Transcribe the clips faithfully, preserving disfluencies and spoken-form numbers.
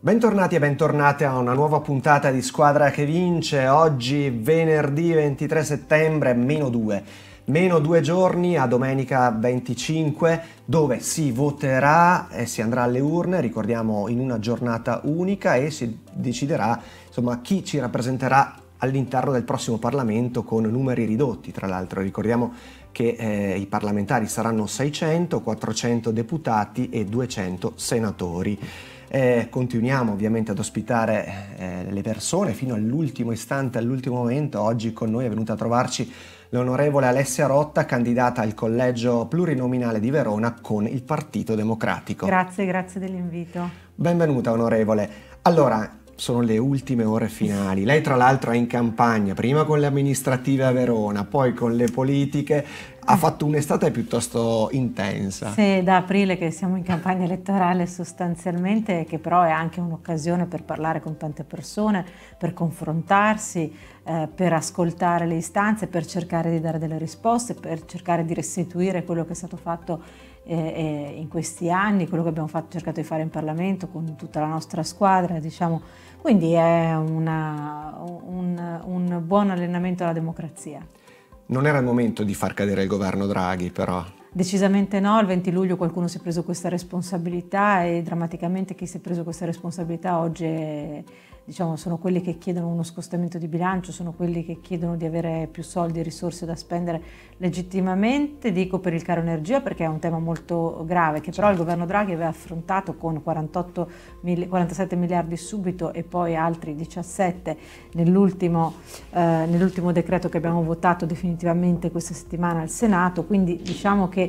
Bentornati e bentornate a una nuova puntata di Squadra che Vince. Oggi venerdì ventitré settembre, meno due. Meno due giorni a domenica venticinque, dove si voterà e si andrà alle urne, ricordiamo, in una giornata unica, e si deciderà insomma chi ci rappresenterà all'interno del prossimo Parlamento con numeri ridotti. Tra l'altro ricordiamo che eh, i parlamentari saranno seicento, quattrocento deputati e duecento senatori. Eh, continuiamo ovviamente ad ospitare eh, le persone fino all'ultimo istante, all'ultimo momento. Oggi con noi è venuta a trovarci l'onorevole Alessia Rotta, candidata al collegio plurinominale di Verona con il Partito Democratico. Grazie, grazie dell'invito. Benvenuta onorevole. Allora, sono le ultime ore finali. Lei tra l'altro è in campagna, prima con le amministrative a Verona, poi con le politiche. Ha fatto un'estate piuttosto intensa. Sì, da aprile che siamo in campagna elettorale sostanzialmente, che però è anche un'occasione per parlare con tante persone, per confrontarsi, eh, per ascoltare le istanze, per cercare di dare delle risposte, per cercare di restituire quello che è stato fatto eh, in questi anni, quello che abbiamo fatto, cercato di fare in Parlamento con tutta la nostra squadra, diciamo. Quindi è una, un, un buon allenamento alla democrazia. Non era il momento di far cadere il governo Draghi, però? Decisamente no. Il venti luglio qualcuno si è preso questa responsabilità e drammaticamente chi si è preso questa responsabilità oggi è, diciamo, sono quelli che chiedono uno scostamento di bilancio, sono quelli che chiedono di avere più soldi e risorse da spendere legittimamente, dico per il caro energia, perché è un tema molto grave che però il governo Draghi aveva affrontato con quarantotto, quarantasette miliardi subito e poi altri diciassette nell'ultimo eh, nell'ultimo decreto che abbiamo votato definitivamente questa settimana al Senato. Quindi diciamo che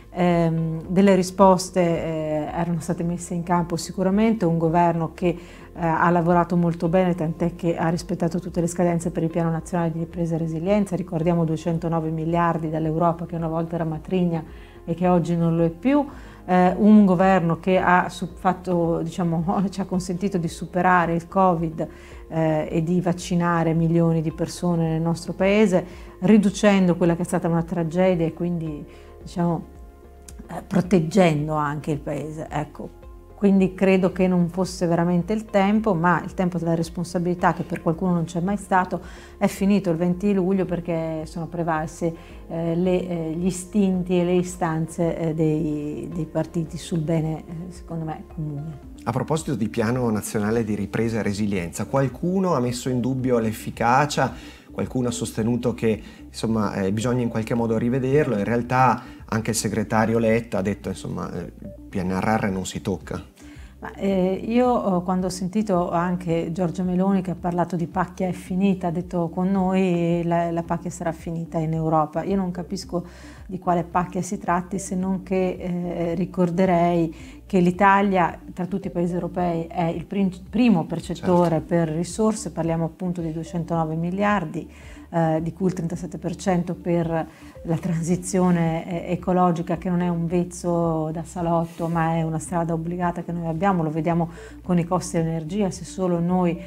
ehm, delle risposte eh, erano state messe in campo sicuramente, un governo che Eh, ha lavorato molto bene, tant'è che ha rispettato tutte le scadenze per il Piano Nazionale di Ripresa e Resilienza. Ricordiamo duecentonove miliardi dall'Europa, che una volta era matrigna e che oggi non lo è più. Eh, un governo che ha fatto, diciamo, ci ha consentito di superare il Covid eh, e di vaccinare milioni di persone nel nostro paese, riducendo quella che è stata una tragedia e quindi, diciamo, eh, proteggendo anche il paese. Ecco. Quindi credo che non fosse veramente il tempo, ma il tempo della responsabilità, che per qualcuno non c'è mai stato, è finito il venti luglio, perché sono prevalsi eh, le, eh, gli istinti e le istanze eh, dei, dei partiti sul bene, eh, secondo me, comune. A proposito di Piano Nazionale di Ripresa e Resilienza, qualcuno ha messo in dubbio l'efficacia, qualcuno ha sostenuto che insomma eh, bisogna in qualche modo rivederlo. In realtà anche il segretario Letta ha detto insomma il P N R R non si tocca. Ma, eh, io quando ho sentito anche Giorgia Meloni che ha parlato di pacchia è finita, ha detto con noi la, la pacchia sarà finita in Europa. Io non capisco di quale pacchia si tratti, se non che eh, ricorderei che l'Italia tra tutti i paesi europei è il prim primo percettore certo. per risorse, parliamo appunto di duecentonove miliardi, eh, di cui il trentasette per cento per la transizione eh, ecologica, che non è un vezzo da salotto ma è una strada obbligata che noi abbiamo. Lo vediamo con i costi dell'energia. Se solo noi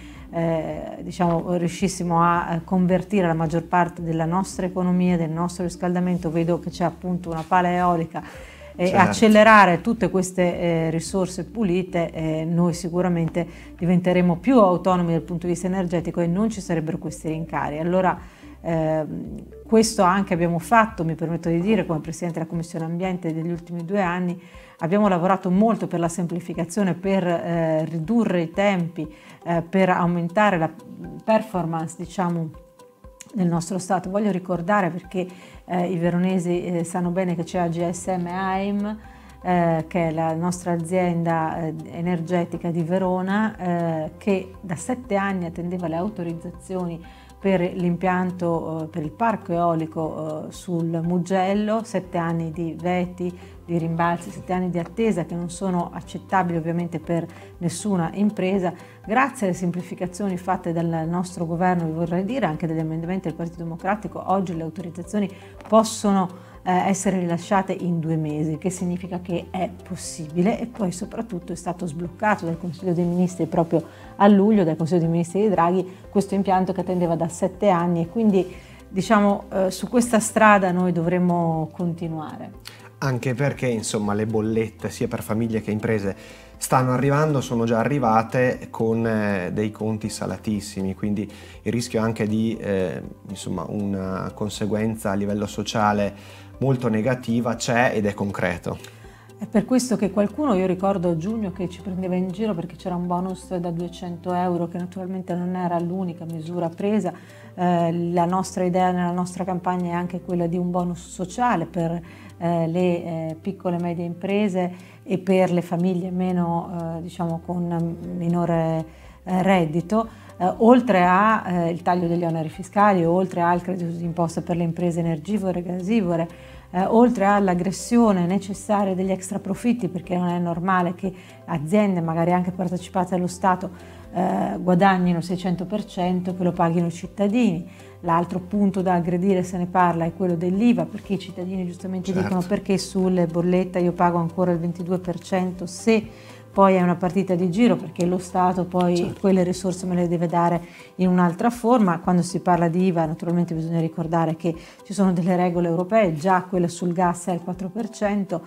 eh, diciamo, riuscissimo a convertire la maggior parte della nostra economia, del nostro riscaldamento, vedo che c'è appunto una pala eolica, e certo. accelerare tutte queste eh, risorse pulite, eh, noi sicuramente diventeremo più autonomi dal punto di vista energetico e non ci sarebbero questi rincari. Allora eh, questo anche abbiamo fatto, mi permetto di dire, come Presidente della Commissione Ambiente degli ultimi due anni. Abbiamo lavorato molto per la semplificazione, per eh, ridurre i tempi, eh, per aumentare la performance, diciamo, del nostro Stato. Voglio ricordare, perché eh, i veronesi eh, sanno bene che c'è A G S M AIM, eh, che è la nostra azienda eh, energetica di Verona, eh, che da sette anni attendeva le autorizzazioni per l'impianto, eh, per il parco eolico eh, sul Mugello, sette anni di veti, di rimbalzi, sette anni di attesa che non sono accettabili ovviamente per nessuna impresa. Grazie alle semplificazioni fatte dal nostro governo, vi vorrei dire, anche degli emendamenti del Partito Democratico, oggi le autorizzazioni possono eh, essere rilasciate in due mesi, che significa che è possibile, e poi soprattutto è stato sbloccato dal Consiglio dei Ministri proprio a luglio, dal Consiglio dei Ministri di Draghi, questo impianto che attendeva da sette anni, e quindi diciamo eh, su questa strada noi dovremmo continuare. Anche perché insomma le bollette sia per famiglie che imprese stanno arrivando, sono già arrivate con eh, dei conti salatissimi, quindi il rischio anche di eh, insomma, una conseguenza a livello sociale molto negativa c'è ed è concreto. È per questo che qualcuno, io ricordo a giugno, che ci prendeva in giro perché c'era un bonus da duecento euro, che naturalmente non era l'unica misura presa. Eh, la nostra idea nella nostra campagna è anche quella di un bonus sociale per eh, le eh, piccole e medie imprese e per le famiglie meno, eh, diciamo, con minore eh, reddito, eh, oltre al eh, taglio degli oneri fiscali, oltre al credito d'imposta per le imprese energivore e gasivore, Eh, oltre all'aggressione necessaria degli extra profitti, perché non è normale che aziende magari anche partecipate allo Stato eh, guadagnino il seicento per cento, che lo paghino i cittadini. L'altro punto da aggredire, se ne parla, è quello dell'I V A, perché i cittadini giustamente certo. dicono: perché sulle bollette io pago ancora il ventidue per cento se poi è una partita di giro, perché lo Stato poi certo. quelle risorse me le deve dare in un'altra forma. Quando si parla di I V A naturalmente bisogna ricordare che ci sono delle regole europee, già quella sul gas è al quattro per cento,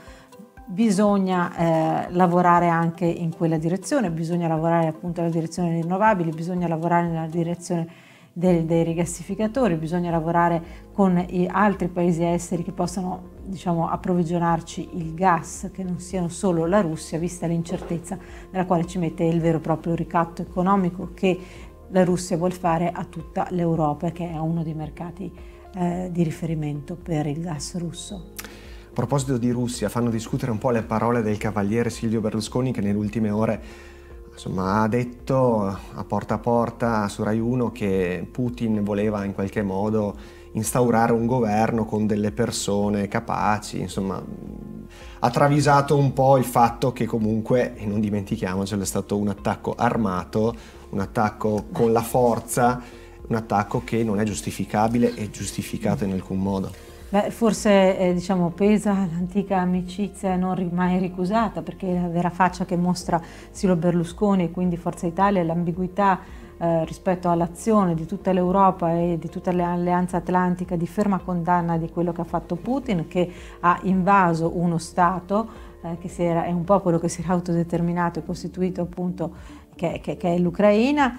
bisogna eh, lavorare anche in quella direzione, bisogna lavorare appunto nella direzione delle rinnovabili, bisogna lavorare nella direzione dei, dei rigassificatori, bisogna lavorare con i altri paesi esteri che possano, diciamo, approvvigionarci il gas, che non siano solo la Russia, vista l'incertezza nella quale ci mette il vero e proprio ricatto economico che la Russia vuol fare a tutta l'Europa, che è uno dei mercati eh, di riferimento per il gas russo. A proposito di Russia, fanno discutere un po' le parole del cavaliere Silvio Berlusconi, che nelle ultime ore insomma, ha detto a porta a porta su Rai uno che Putin voleva in qualche modo instaurare un governo con delle persone capaci, insomma ha travisato un po' il fatto che comunque, e non dimentichiamocelo, è stato un attacco armato, un attacco con la forza, un attacco che non è giustificabile e giustificato in alcun modo. Beh, forse eh, diciamo, pesa l'antica amicizia non mai ricusata, perché la vera faccia che mostra Silvio Berlusconi e quindi Forza Italia è l'ambiguità eh, rispetto all'azione di tutta l'Europa e di tutta l'Alleanza Atlantica di ferma condanna di quello che ha fatto Putin, che ha invaso uno Stato, eh, che si era, è un popolo che si era autodeterminato e costituito appunto che, che, che è l'Ucraina.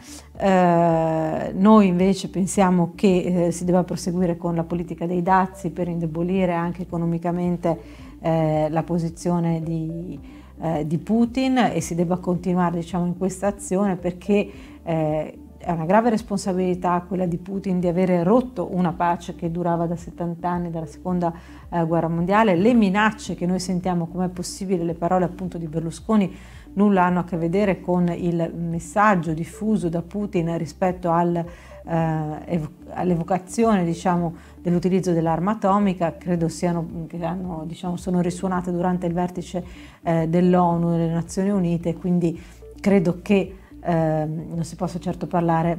Eh, noi invece pensiamo che eh, si debba proseguire con la politica dei dazi per indebolire anche economicamente eh, la posizione di, eh, di Putin, e si debba continuare, diciamo, in questa azione, perché eh, è una grave responsabilità quella di Putin di avere rotto una pace che durava da settanta anni, dalla seconda eh, guerra mondiale. Le minacce che noi sentiamo, com'è possibile, le parole appunto di Berlusconi, nulla hanno a che vedere con il messaggio diffuso da Putin rispetto al, eh, all'evocazione, diciamo, dell'utilizzo dell'arma atomica. Credo siano, che hanno, diciamo, sono risuonate durante il vertice eh, dell'ONU e delle Nazioni Unite, quindi credo che eh, non si possa certo parlare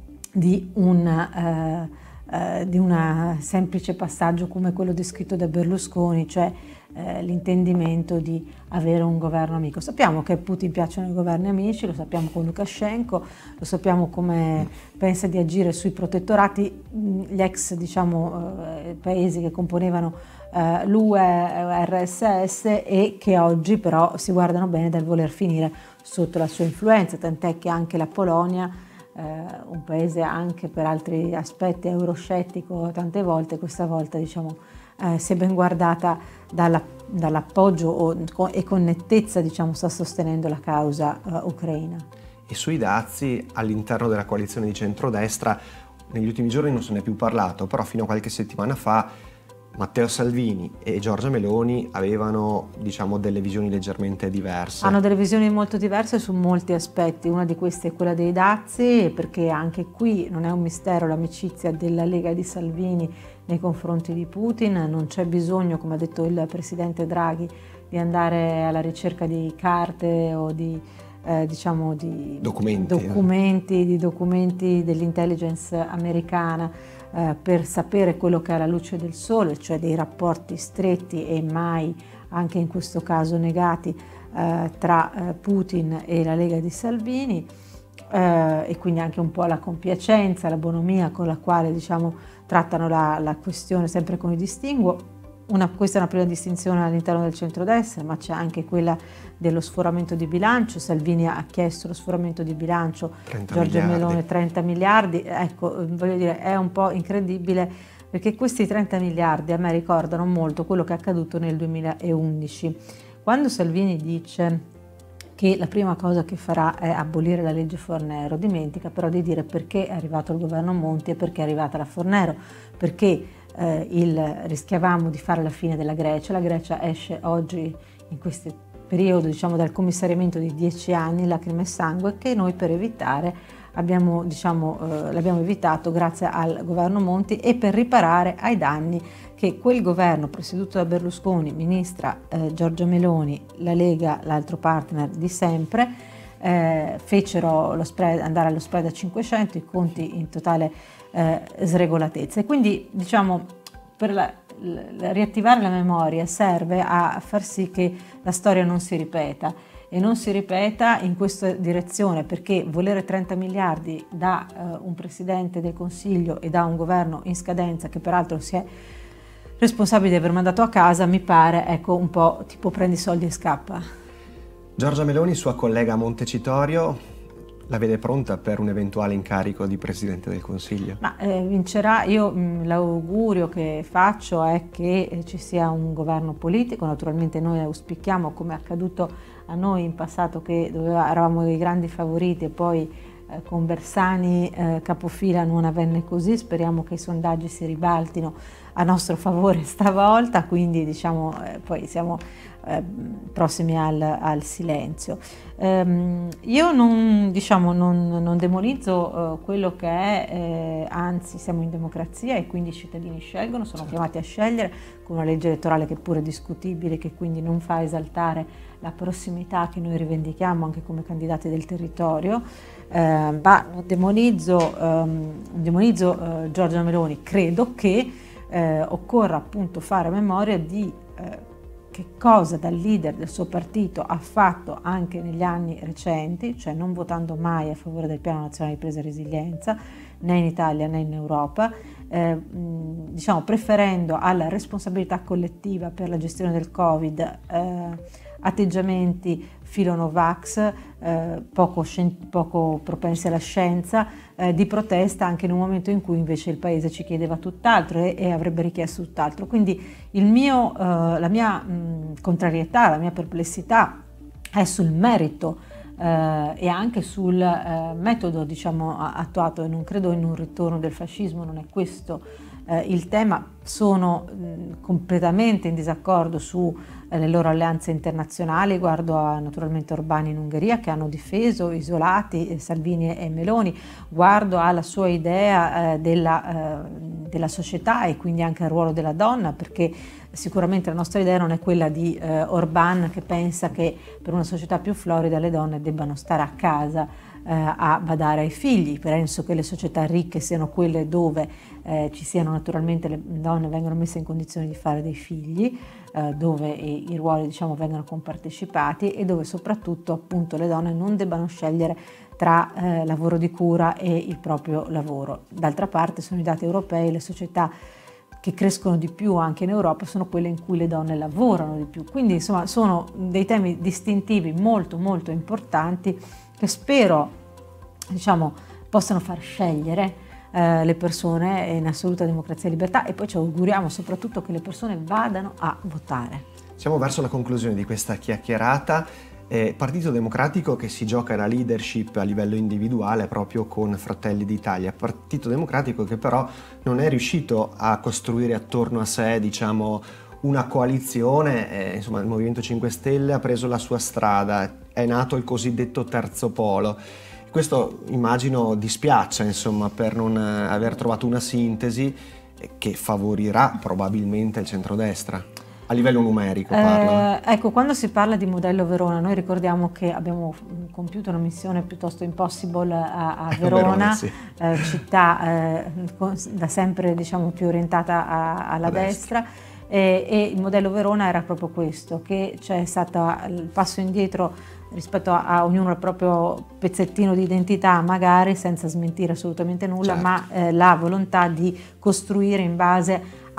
di un eh, eh, di un semplice passaggio come quello descritto da Berlusconi, cioè Eh, l'intendimento di avere un governo amico. Sappiamo che a Putin piacciono i governi amici, lo sappiamo con Lukashenko, lo sappiamo come pensa di agire sui protettorati. Gli ex, diciamo, eh, paesi che componevano eh, l'U E, R S S, e che oggi però si guardano bene dal voler finire sotto la sua influenza, tant'è che anche la Polonia, eh, un paese anche per altri aspetti euroscettico tante volte, questa volta, diciamo, Eh, si è ben guardata dalla, dall'appoggio e con nettezza, diciamo, sta sostenendo la causa uh, ucraina. E sui dazi all'interno della coalizione di centrodestra negli ultimi giorni non se ne è più parlato, però fino a qualche settimana fa Matteo Salvini e Giorgia Meloni avevano, diciamo, delle visioni leggermente diverse. Hanno delle visioni molto diverse su molti aspetti. Una di queste è quella dei dazi, perché anche qui non è un mistero l'amicizia della Lega di Salvini nei confronti di Putin. Non c'è bisogno, come ha detto il presidente Draghi, di andare alla ricerca di carte o di, eh, diciamo, di documenti, documenti, di documenti dell'intelligence americana eh, per sapere quello che è alla luce del sole, cioè dei rapporti stretti e mai, anche in questo caso, negati eh, tra eh, Putin e la Lega di Salvini. Eh, e quindi anche un po' la compiacenza, la bonomia con la quale, diciamo, trattano la, la questione, sempre con il distinguo. una, questa è una prima distinzione all'interno del centrodestra, ma c'è anche quella dello sforamento di bilancio. Salvini ha chiesto lo sforamento di bilancio, Giorgia Meloni trenta miliardi, ecco, voglio dire, è un po' incredibile, perché questi trenta miliardi a me ricordano molto quello che è accaduto nel duemilaundici, quando Salvini dice che la prima cosa che farà è abolire la legge Fornero, dimentica però di dire perché è arrivato il governo Monti e perché è arrivata la Fornero, perché eh, il, rischiavamo di fare la fine della Grecia. La Grecia esce oggi in questo periodo, diciamo, dal commissariamento di dieci anni, lacrime e sangue, che noi per evitare abbiamo, diciamo, eh, l'abbiamo evitato grazie al governo Monti e per riparare ai danni che quel governo presieduto da Berlusconi, ministra eh, Giorgia Meloni, la Lega, l'altro partner di sempre, eh, fecero lo spread, andare allo spread a cinquecento, i conti in totale eh, sregolatezza. E quindi, diciamo, per la, la, riattivare la memoria serve a far sì che la storia non si ripeta, e non si ripeta in questa direzione, perché volere trenta miliardi da eh, un Presidente del Consiglio e da un governo in scadenza, che peraltro si è responsabile di aver mandato a casa, mi pare, ecco, un po' tipo prendi i soldi e scappa. Giorgia Meloni, sua collega a Montecitorio, la vede pronta per un eventuale incarico di Presidente del Consiglio? Ma eh, vincerà. Io l'augurio che faccio è che eh, ci sia un governo politico. Naturalmente noi auspichiamo, come è accaduto a noi in passato, che doveva, eravamo dei grandi favoriti e poi eh, con Bersani eh, capofila non avvenne così. Speriamo che i sondaggi si ribaltino a nostro favore stavolta, quindi diciamo eh, poi siamo eh, prossimi al, al silenzio. Um, io non, diciamo, non, non demonizzo uh, quello che è, eh, anzi siamo in democrazia e quindi i cittadini scelgono, sono certo. chiamati a scegliere con una legge elettorale che è pure discutibile, che quindi non fa esaltare la prossimità che noi rivendichiamo anche come candidati del territorio, uh, ma non demonizzo, um, demonizzo uh, Giorgia Meloni. Credo che Eh, occorra appunto fare memoria di eh, che cosa dal leader del suo partito ha fatto anche negli anni recenti, cioè non votando mai a favore del Piano Nazionale di Ripresa e Resilienza, né in Italia né in Europa, eh, mh, diciamo preferendo alla responsabilità collettiva per la gestione del Covid eh, atteggiamenti filonovax, eh, poco, poco propensi alla scienza, eh, di protesta anche in un momento in cui invece il Paese ci chiedeva tutt'altro e, e avrebbe richiesto tutt'altro. Quindi il mio, eh, la mia mh, contrarietà, la mia perplessità è sul merito eh, e anche sul eh, metodo, diciamo, attuato, e non credo in un ritorno del fascismo, non è questo eh, il tema. Sono mh, completamente in disaccordo su le loro alleanze internazionali. Guardo a, naturalmente Orbán in Ungheria, che hanno difeso isolati eh, Salvini e Meloni, guardo alla sua idea eh, della, eh, della società e quindi anche al ruolo della donna, perché sicuramente la nostra idea non è quella di eh, Orbán, che pensa che per una società più florida le donne debbano stare a casa eh, a badare ai figli. Penso che le società ricche siano quelle dove eh, ci siano naturalmente le donne vengono messe in condizione di fare dei figli, eh, dove i, i ruoli, diciamo, vengano compartecipati e dove soprattutto appunto le donne non debbano scegliere tra eh, lavoro di cura e il proprio lavoro. D'altra parte sono i dati europei, le società che crescono di più anche in Europa sono quelle in cui le donne lavorano di più. Quindi insomma sono dei temi distintivi molto molto importanti che spero, diciamo, possano far scegliere eh, le persone in assoluta democrazia e libertà, e poi ci auguriamo soprattutto che le persone vadano a votare. Siamo verso la conclusione di questa chiacchierata. Eh, Partito Democratico che si gioca la leadership a livello individuale proprio con Fratelli d'Italia, Partito Democratico che però non è riuscito a costruire attorno a sé, diciamo, una coalizione. Eh, insomma, il Movimento cinque Stelle ha preso la sua strada, è nato il cosiddetto terzo polo. Questo immagino dispiaccia, insomma, per non aver trovato una sintesi che favorirà probabilmente il centrodestra. A livello numerico parlo. Eh, ecco, quando si parla di modello Verona, noi ricordiamo che abbiamo compiuto una missione piuttosto impossible a, a Verona, Verona sì. eh, città eh, da sempre, diciamo, più orientata a, alla a destra, destra. E, e il modello Verona era proprio questo, che c'è stato il passo indietro rispetto a, a ognuno il proprio pezzettino di identità, magari senza smentire assolutamente nulla, certo. ma eh, la volontà di costruire in base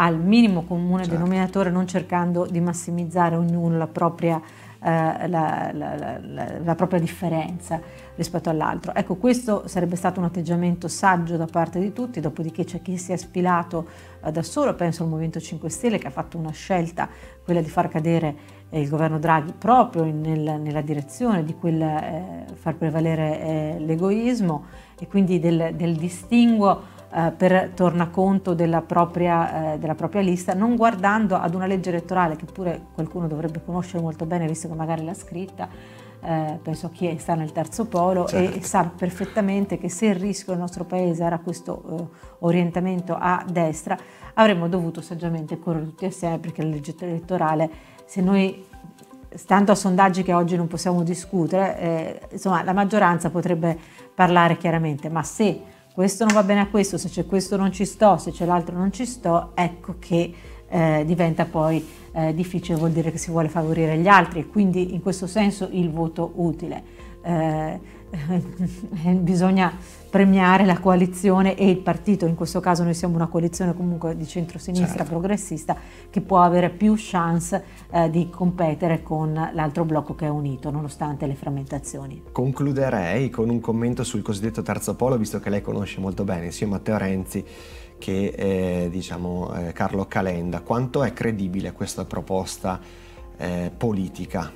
al minimo comune certo. denominatore, non cercando di massimizzare ognuno la propria, eh, la, la, la, la, la propria differenza rispetto all'altro. Ecco, questo sarebbe stato un atteggiamento saggio da parte di tutti, dopodiché c'è chi si è sfilato eh, da solo, penso al Movimento cinque Stelle, che ha fatto una scelta, quella di far cadere eh, il governo Draghi proprio in, nel, nella direzione di quel eh, far prevalere eh, l'egoismo e quindi del, del distinguo Uh, per tornaconto della propria, uh, della propria lista, non guardando ad una legge elettorale che pure qualcuno dovrebbe conoscere molto bene, visto che magari l'ha scritta, uh, penso a chi sta nel terzo polo, certo. e, e sa perfettamente che se il rischio del nostro paese era questo uh, orientamento a destra, avremmo dovuto saggiamente correre tutti assieme, perché la legge elettorale, se noi, stando a sondaggi che oggi non possiamo discutere, eh, insomma la maggioranza potrebbe parlare chiaramente, ma se questo non va bene a questo, se c'è questo non ci sto, se c'è l'altro non ci sto, ecco che eh, diventa poi eh, difficile, vuol dire che si vuole favorire gli altri e quindi in questo senso il voto utile. Eh, bisogna premiare la coalizione e il partito, in questo caso noi siamo una coalizione comunque di centrosinistra, certo. progressista, che può avere più chance eh, di competere con l'altro blocco che è unito nonostante le frammentazioni. Concluderei con un commento sul cosiddetto terzo polo, visto che lei conosce molto bene sia Matteo Renzi che eh, diciamo, eh, Carlo Calenda. Quanto è credibile questa proposta eh, politica?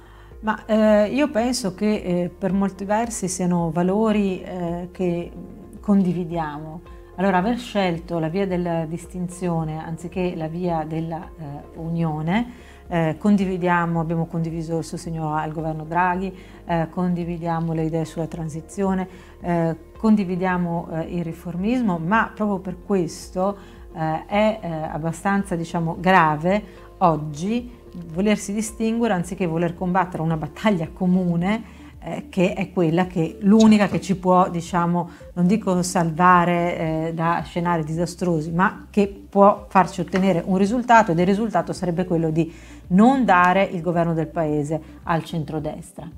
Ma eh, io penso che eh, per molti versi siano valori eh, che condividiamo. Allora, aver scelto la via della distinzione anziché la via dell'unione, eh, eh, condividiamo, abbiamo condiviso il sostegno al governo Draghi, eh, condividiamo le idee sulla transizione, eh, condividiamo eh, il riformismo, ma proprio per questo eh, è eh, abbastanza, diciamo, grave oggi volersi distinguere anziché voler combattere una battaglia comune eh, che è quella che l'unica certo. che ci può, diciamo, non dico salvare eh, da scenari disastrosi, ma che può farci ottenere un risultato, ed il risultato sarebbe quello di non dare il governo del paese al centrodestra.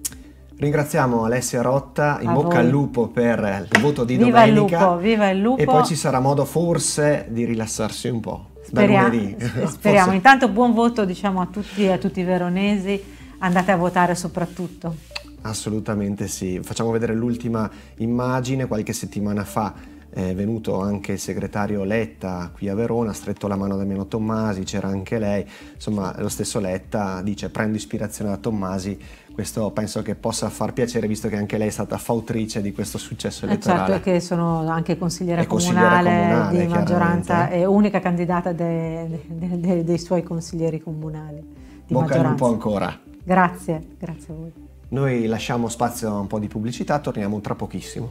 Ringraziamo Alessia Rotta, in A bocca voi. al lupo per il voto di viva domenica. Il lupo, viva il lupo. E poi ci sarà modo forse di rilassarsi un po'. Speriamo, speriamo. Forse. Intanto buon voto, diciamo, a tutti, a tutti i veronesi, andate a votare soprattutto. Assolutamente sì, facciamo vedere l'ultima immagine. Qualche settimana fa è venuto anche il segretario Letta qui a Verona, ha stretto la mano da Damiano Tommasi, c'era anche lei, insomma lo stesso Letta dice prendo ispirazione da Tommasi. Questo penso che possa far piacere, visto che anche lei è stata fautrice di questo successo elettorale. Eh certo, che sono anche consigliere comunale, comunale di maggioranza e unica candidata de, de, de, dei suoi consiglieri comunali di Bocca al maggioranza. lupo ancora. Grazie, grazie a voi. Noi lasciamo spazio a un po' di pubblicità, torniamo tra pochissimo.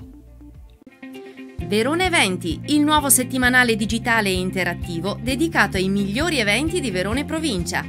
Verona Eventi, il nuovo settimanale digitale e interattivo dedicato ai migliori eventi di Verona e provincia.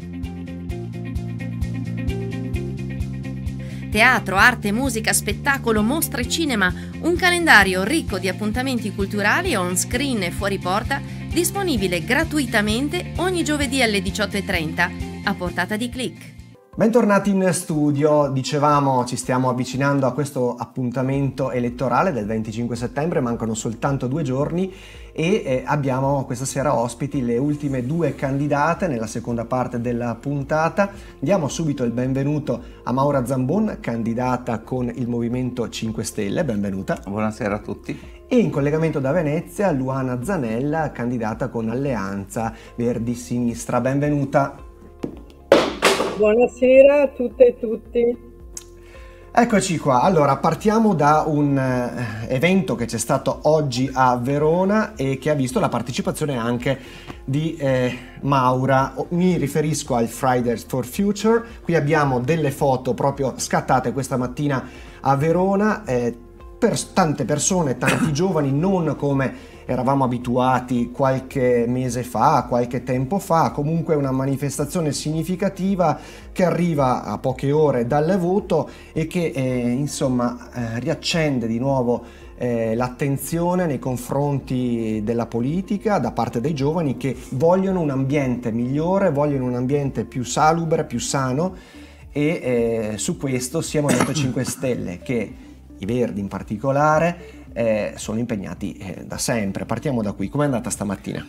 Teatro, arte, musica, spettacolo, mostre, cinema, un calendario ricco di appuntamenti culturali on screen e fuori porta, disponibile gratuitamente ogni giovedì alle diciotto e trenta, a portata di click. Bentornati in studio, dicevamo ci stiamo avvicinando a questo appuntamento elettorale del venticinque settembre, mancano soltanto due giorni e eh, abbiamo questa sera ospiti le ultime due candidate nella seconda parte della puntata. Diamo subito il benvenuto a Maura Zambon, candidata con il Movimento cinque Stelle, benvenuta. Buonasera a tutti. E in collegamento da Venezia Luana Zanella, candidata con Alleanza Verdi Sinistra, benvenuta. Buonasera a tutte e tutti. Eccoci qua, allora partiamo da un eh, evento che c'è stato oggi a Verona e che ha visto la partecipazione anche di eh, Maura. Mi riferisco al Fridays for Future. Qui abbiamo delle foto proprio scattate questa mattina a Verona, eh, per tante persone, tanti giovani, non come eravamo abituati qualche mese fa, qualche tempo fa, comunque una manifestazione significativa che arriva a poche ore dal voto e che eh, insomma eh, riaccende di nuovo eh, l'attenzione nei confronti della politica da parte dei giovani che vogliono un ambiente migliore, vogliono un ambiente più salubre, più sano e eh, su questo sia Movimento cinque Stelle che i Verdi in particolare Eh, sono impegnati eh, da sempre. Partiamo da qui. Com'è andata stamattina?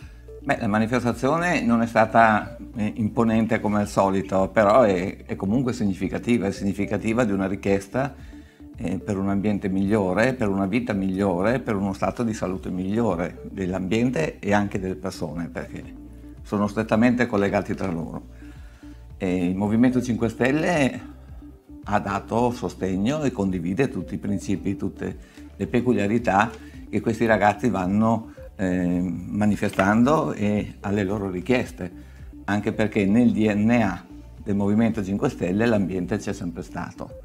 Beh, la manifestazione non è stata eh, imponente come al solito, però è, è comunque significativa, è significativa di una richiesta eh, per un ambiente migliore, per una vita migliore, per uno stato di salute migliore dell'ambiente e anche delle persone, perché sono strettamente collegati tra loro. E il Movimento cinque Stelle ha dato sostegno e condivide tutti i principi, tutte le peculiarità che questi ragazzi vanno Eh, manifestando e alle loro richieste, anche perché nel D N A del Movimento cinque Stelle l'ambiente c'è sempre stato.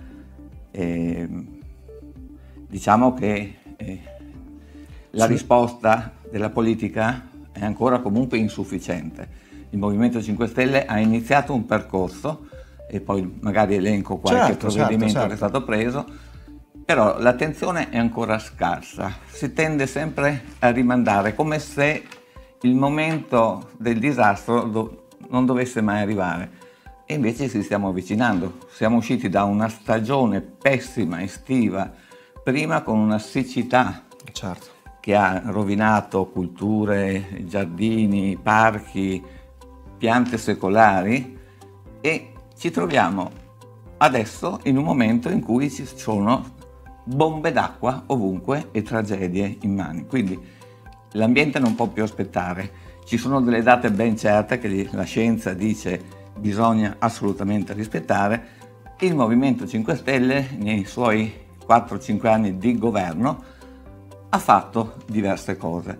E, diciamo che eh, la sì. risposta della politica è ancora comunque insufficiente. Il Movimento cinque Stelle ha iniziato un percorso, e poi magari elenco qualche certo, provvedimento certo, certo. che è stato preso, però l'attenzione è ancora scarsa, si tende sempre a rimandare, come se il momento del disastro do- non dovesse mai arrivare. E invece ci stiamo avvicinando, siamo usciti da una stagione pessima estiva, prima con una siccità certo. che ha rovinato culture, giardini, parchi, piante secolari, e ci troviamo adesso in un momento in cui ci sono bombe d'acqua ovunque e tragedie immani. Quindi l'ambiente non può più aspettare. Ci sono delle date ben certe che la scienza dice bisogna assolutamente rispettare. Il Movimento cinque Stelle nei suoi quattro cinque anni di governo ha fatto diverse cose.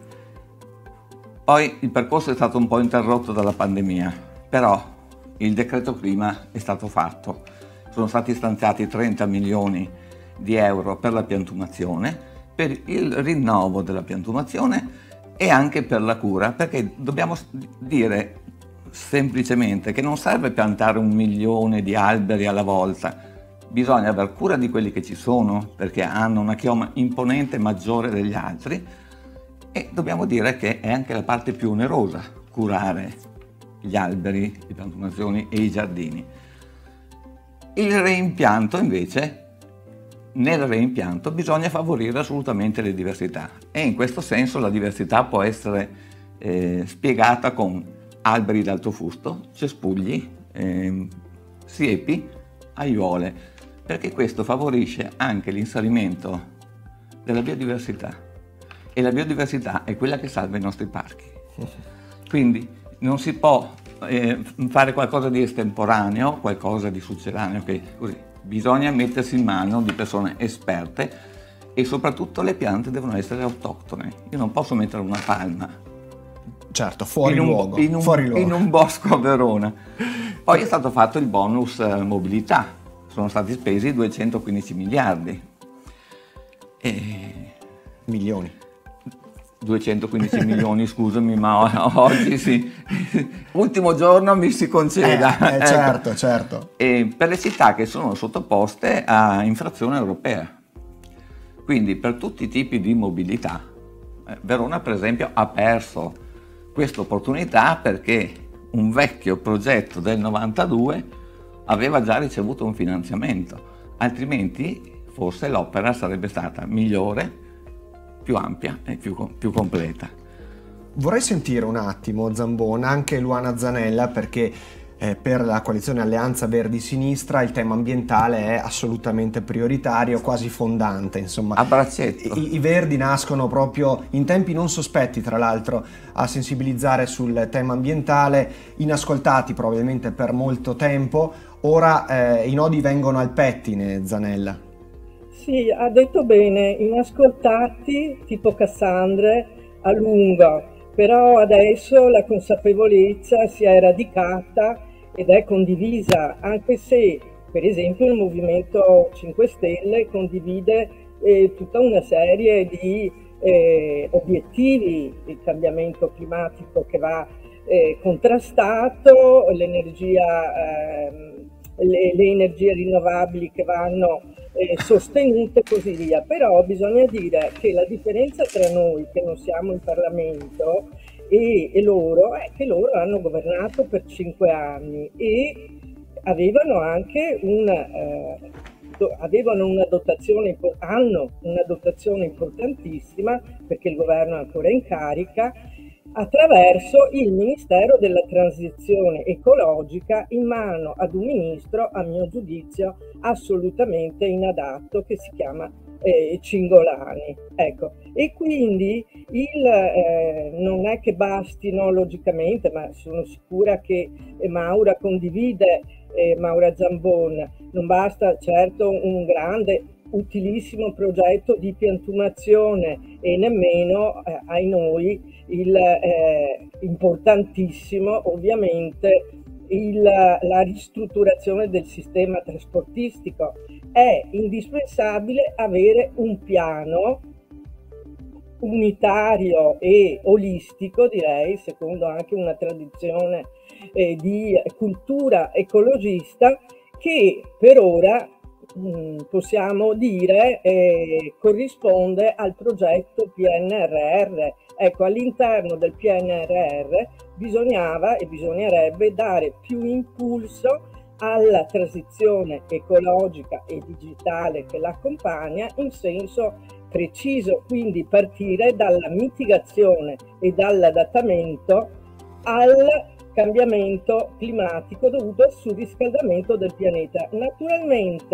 Poi il percorso è stato un po' interrotto dalla pandemia, però il decreto clima è stato fatto. Sono stati stanziati trenta milioni di euro per la piantumazione, per il rinnovo della piantumazione e anche per la cura, perché dobbiamo dire semplicemente che non serve piantare un milione di alberi alla volta, bisogna aver cura di quelli che ci sono perché hanno una chioma imponente maggiore degli altri, e dobbiamo dire che è anche la parte più onerosa curare gli alberi, le piantumazioni e i giardini. Il reimpianto invece, nel reimpianto bisogna favorire assolutamente le diversità, e in questo senso la diversità può essere eh, spiegata con alberi d'alto fusto, cespugli, eh, siepi, aiuole, perché questo favorisce anche l'inserimento della biodiversità, e la biodiversità è quella che salva i nostri parchi. Quindi non si può eh, fare qualcosa di estemporaneo, qualcosa di succedáneo, che così. Bisogna mettersi in mano di persone esperte, e soprattutto le piante devono essere autoctone. Io non posso mettere una palma certo, fuori in un, luogo, in un, fuori luogo. in un bosco a Verona. Poi è stato fatto il bonus eh, mobilità, sono stati spesi duecentoquindici miliardi. E... milioni. duecentoquindici milioni, scusami, ma oggi sì, ultimo giorno mi si conceda. Eh, eh, certo, ecco. certo. E per le città che sono sottoposte a infrazione europea. Quindi per tutti i tipi di mobilità, eh, Verona per esempio ha perso questa opportunità perché un vecchio progetto del novantadue aveva già ricevuto un finanziamento, altrimenti forse l'opera sarebbe stata migliore, più ampia e più, più completa. Vorrei sentire un attimo, Zambon, anche Luana Zanella, perché eh, per la coalizione Alleanza Verdi-Sinistra il tema ambientale è assolutamente prioritario, quasi fondante, insomma. A braccetto. I, I Verdi nascono proprio in tempi non sospetti, tra l'altro, a sensibilizzare sul tema ambientale, inascoltati probabilmente per molto tempo. Ora eh, i nodi vengono al pettine, Zanella. Sì, ha detto bene, inascoltati tipo Cassandre a lungo, però adesso la consapevolezza si è radicata ed è condivisa, anche se per esempio il Movimento cinque Stelle condivide eh, tutta una serie di eh, obiettivi, il cambiamento climatico che va eh, contrastato, l'energia, eh, le, le energie rinnovabili che vanno eh, sostenute e così via. Però bisogna dire che la differenza tra noi che non siamo in Parlamento e, e loro è che loro hanno governato per cinque anni e avevano anche un, eh, do, avevano una dotazione, hanno una dotazione importantissima perché il governo è ancora in carica attraverso il Ministero della Transizione Ecologica, in mano ad un ministro, a mio giudizio, assolutamente inadatto, che si chiama eh, Cingolani. Ecco. E quindi il, eh, non è che bastino logicamente, ma sono sicura che Maura condivide, eh, Maura Zambon, non basta certo un grande utilissimo progetto di piantumazione e nemmeno, eh, ai noi, il eh, importantissimo ovviamente il, la ristrutturazione del sistema trasportistico. È indispensabile avere un piano unitario e olistico, direi, secondo anche una tradizione eh, di cultura ecologista, che per ora possiamo dire eh, corrisponde al progetto P N R R. Ecco, all'interno del P N R R bisognava e bisognerebbe dare più impulso alla transizione ecologica e digitale che l'accompagna in senso preciso, quindi partire dalla mitigazione e dall'adattamento al cambiamento climatico dovuto al surriscaldamento del pianeta. Naturalmente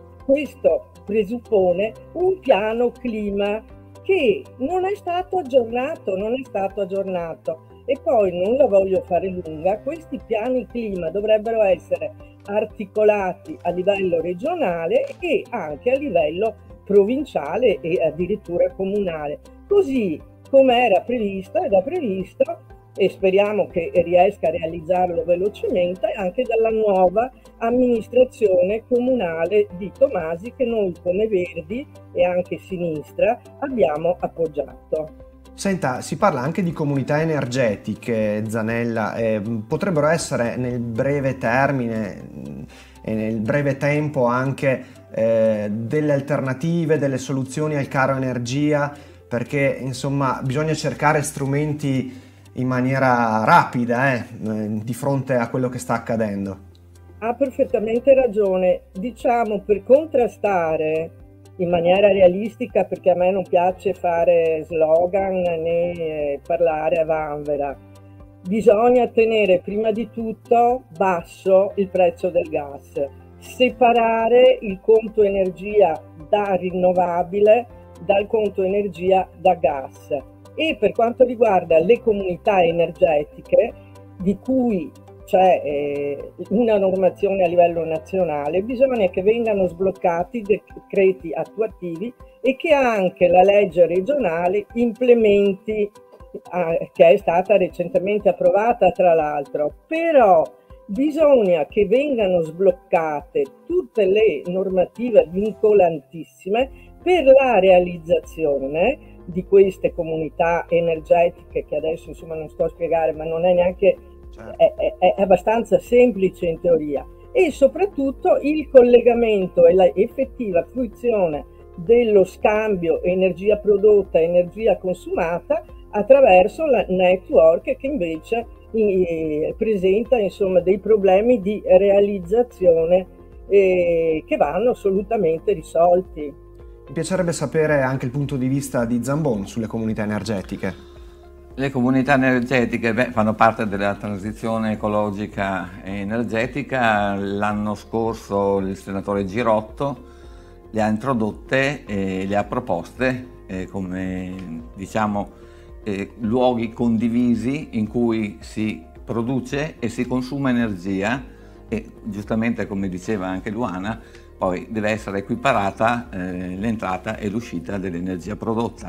questo presuppone un piano clima che non è stato aggiornato, non è stato aggiornato. E poi, non la voglio fare lunga, questi piani clima dovrebbero essere articolati a livello regionale e anche a livello provinciale e addirittura comunale, così come era previsto ed è previsto, e speriamo che riesca a realizzarlo velocemente, anche dalla nuova amministrazione comunale di Tomasi, che noi come Verdi e anche Sinistra abbiamo appoggiato. Senta, si parla anche di comunità energetiche, Zanella, eh, potrebbero essere nel breve termine e nel breve tempo anche eh, delle alternative, delle soluzioni al caro energia, perché insomma bisogna cercare strumenti in maniera rapida eh, di fronte a quello che sta accadendo. Ha perfettamente ragione. Diciamo, per contrastare in maniera realistica, perché a me non piace fare slogan né parlare a vanvera, bisogna tenere prima di tutto basso il prezzo del gas, separare il conto energia da rinnovabile dal conto energia da gas. E per quanto riguarda le comunità energetiche, di cui c'è eh, una normazione a livello nazionale, bisogna che vengano sbloccati decreti attuativi e che anche la legge regionale implementi, eh, che è stata recentemente approvata tra l'altro. Però bisogna che vengano sbloccate tutte le normative vincolantissime per la realizzazione di queste comunità energetiche, che adesso insomma non sto a spiegare, ma non è neanche, certo. è, è, è abbastanza semplice in teoria, e soprattutto il collegamento e la effettiva fruizione dello scambio energia prodotta energia consumata attraverso la network, che invece eh, presenta insomma dei problemi di realizzazione eh, che vanno assolutamente risolti. Mi piacerebbe sapere anche il punto di vista di Zambon sulle comunità energetiche. Le comunità energetiche beh, fanno parte della transizione ecologica e energetica. L'anno scorso il senatore Girotto le ha introdotte e le ha proposte eh, come diciamo eh, luoghi condivisi in cui si produce e si consuma energia, e giustamente, come diceva anche Luana, poi deve essere equiparata eh, l'entrata e l'uscita dell'energia prodotta.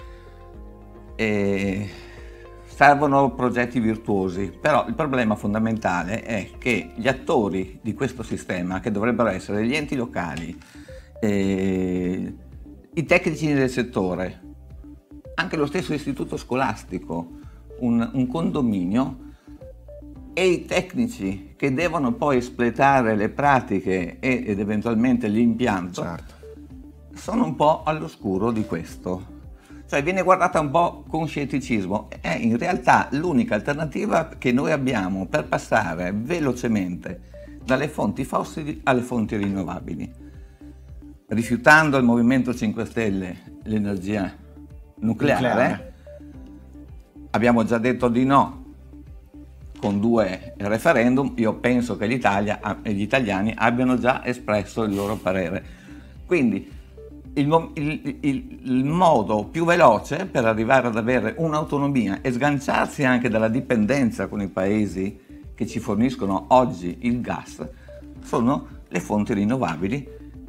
E servono progetti virtuosi, però il problema fondamentale è che gli attori di questo sistema, che dovrebbero essere gli enti locali, eh, i tecnici del settore, anche lo stesso istituto scolastico, un, un condominio, e i tecnici che devono poi espletare le pratiche e, ed eventualmente l'impianto, certo, sono un po' all'oscuro di questo. Cioè viene guardata un po' con scetticismo. È in realtà l'unica alternativa che noi abbiamo per passare velocemente dalle fonti fossili alle fonti rinnovabili, rifiutando il Movimento cinque Stelle l'energia nucleare, nucleare. abbiamo già detto di no con due referendum, io penso che l'Italia e gli italiani abbiano già espresso il loro parere. Quindi il, il, il, il modo più veloce per arrivare ad avere un'autonomia e sganciarsi anche dalla dipendenza con i paesi che ci forniscono oggi il gas sono le fonti rinnovabili,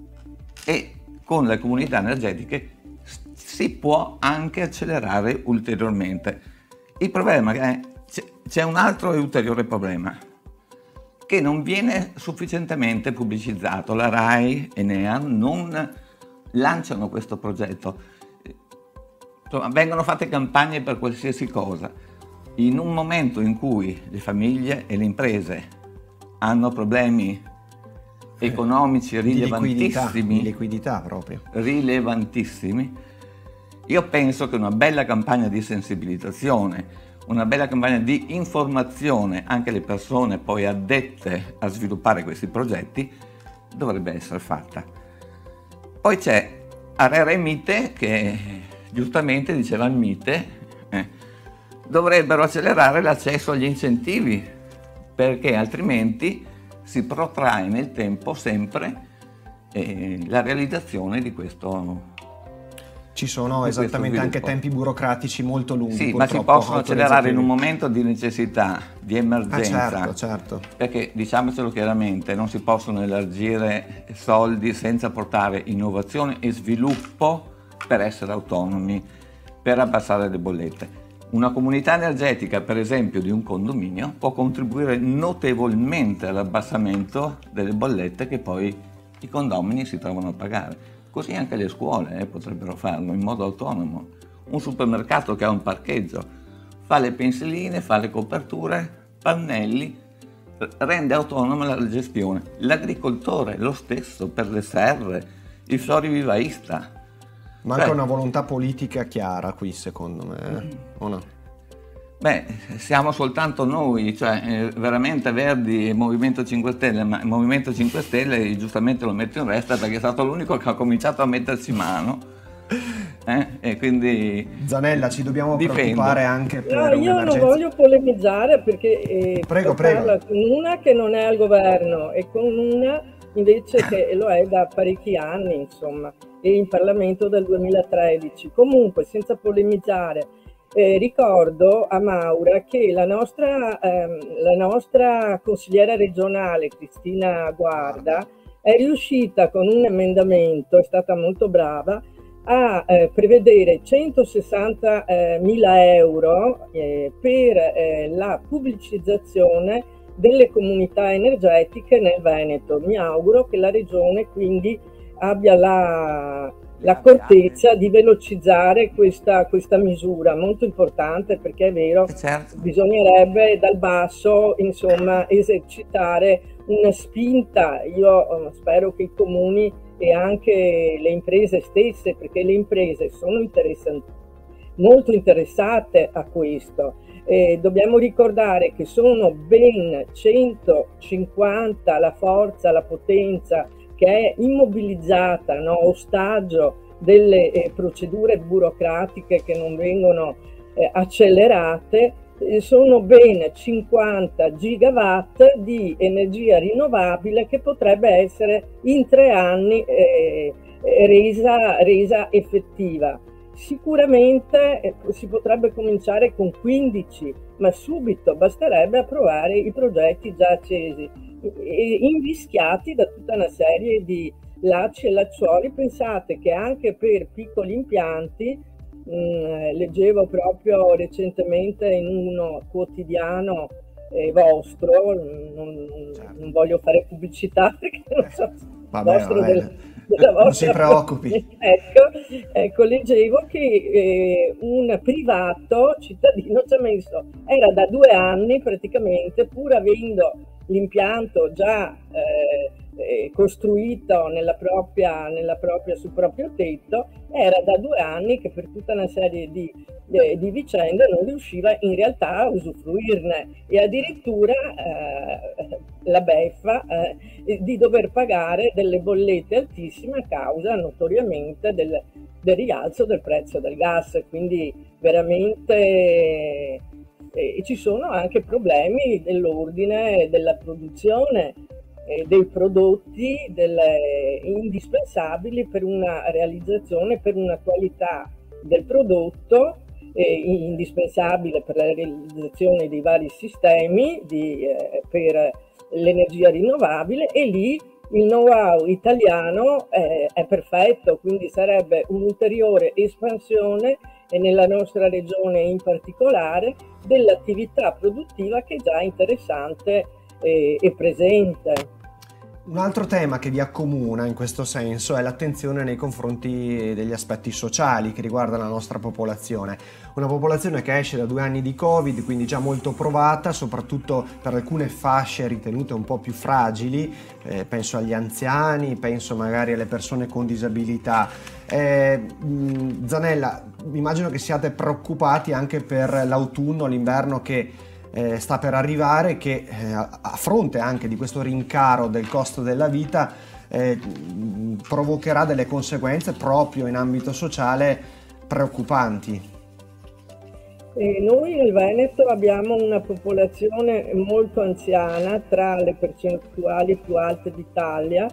e con le comunità energetiche si può anche accelerare ulteriormente. Il problema è che c'è un altro e ulteriore problema che non viene sufficientemente pubblicizzato. La RAI e NEAN non lanciano questo progetto. Insomma, vengono fatte campagne per qualsiasi cosa. In un momento in cui le famiglie e le imprese hanno problemi economici rilevantissimi, di liquidità, di liquidità proprio. rilevantissimi, io penso che una bella campagna di sensibilizzazione, una bella campagna di informazione anche alle persone poi addette a sviluppare questi progetti dovrebbe essere fatta. Poi c'è Arera e Mite che giustamente diceva il Mite eh, dovrebbero accelerare l'accesso agli incentivi, perché altrimenti si protrae nel tempo sempre eh, la realizzazione di questo. Ci sono esattamente anche tempi burocratici molto lunghi. Sì, ma si possono accelerare in un momento di necessità, di emergenza. Ah, certo, certo. Perché, diciamocelo chiaramente, non si possono elargire soldi senza portare innovazione e sviluppo per essere autonomi, per abbassare le bollette. Una comunità energetica, per esempio, di un condominio può contribuire notevolmente all'abbassamento delle bollette che poi i condomini si trovano a pagare. Così anche le scuole eh, potrebbero farlo in modo autonomo. Un supermercato che ha un parcheggio fa le pensiline, fa le coperture, pannelli, rende autonoma la gestione. L'agricoltore lo stesso per le serre, il florivivaista. Manca Beh, una volontà politica chiara qui, secondo me, eh? O no? Beh, siamo soltanto noi, cioè eh, veramente Verdi e Movimento cinque Stelle, ma il Movimento cinque Stelle giustamente lo metto in resta perché è stato l'unico che ha cominciato a metterci mano, eh? E quindi Zanella, ci dobbiamo difendo. preoccupare anche per No, io non voglio polemizzare perché eh, prego, parla prego. con una che non è al governo e con una invece che lo è da parecchi anni, insomma, e in Parlamento dal duemilatredici. Comunque, senza polemizzare, Eh, ricordo a Maura che la nostra, ehm, la nostra consigliera regionale Cristina Guarda è riuscita con un emendamento, è stata molto brava, a eh, prevedere centosessantamila euro eh, per eh, la pubblicizzazione delle comunità energetiche nel Veneto. Mi auguro che la regione quindi abbia la l'accortezza di velocizzare questa, questa misura molto importante, perché è vero, certo, bisognerebbe dal basso insomma esercitare una spinta. Io spero che i comuni e anche le imprese stesse, perché le imprese sono interessanti, molto interessate a questo. Eh, dobbiamo ricordare che sono ben centocinquanta la forza, la potenza che è immobilizzata, no, ostaggio delle eh, procedure burocratiche che non vengono eh, accelerate. Eh, sono ben cinquanta gigawatt di energia rinnovabile che potrebbe essere in tre anni eh, resa, resa effettiva. Sicuramente eh, si potrebbe cominciare con quindici, ma subito basterebbe approvare i progetti già accesi, invischiati da tutta una serie di lacci e lacciuoli. Pensate che anche per piccoli impianti, mh, leggevo proprio recentemente in uno quotidiano eh, vostro, non, non voglio fare pubblicità perché non so, vabbè, vostro vabbè. Del, della vostra, non si preoccupi. Ecco, ecco, leggevo che eh, un privato cittadino ci ha messo, era da due anni praticamente, pur avendo l'impianto già eh, eh, costruito nella propria, nella propria, sul proprio tetto, era da due anni che per tutta una serie di, eh, di vicende non riusciva in realtà a usufruirne, e addirittura eh, la beffa eh, di dover pagare delle bollette altissime a causa notoriamente del, del rialzo del prezzo del gas. Quindi veramente e ci sono anche problemi dell'ordine della produzione eh, dei prodotti delle, indispensabili per una realizzazione, per una qualità del prodotto eh, indispensabile per la realizzazione dei vari sistemi di, eh, per l'energia rinnovabile, e lì il know-how italiano eh, è perfetto, quindi sarebbe un'ulteriore espansione, e nella nostra regione in particolare, dell'attività produttiva che è già interessante eh, e presente. Un altro tema che vi accomuna in questo senso è l'attenzione nei confronti degli aspetti sociali che riguardano la nostra popolazione. Una popolazione che esce da due anni di Covid, quindi già molto provata, soprattutto per alcune fasce ritenute un po' più fragili, eh, penso agli anziani, penso magari alle persone con disabilità. Eh, mh, Zanella, immagino che siate preoccupati anche per l'autunno, l'inverno che Eh, sta per arrivare, che eh, a fronte anche di questo rincaro del costo della vita eh, provocherà delle conseguenze proprio in ambito sociale preoccupanti. E noi nel Veneto abbiamo una popolazione molto anziana, tra le percentuali più alte d'Italia,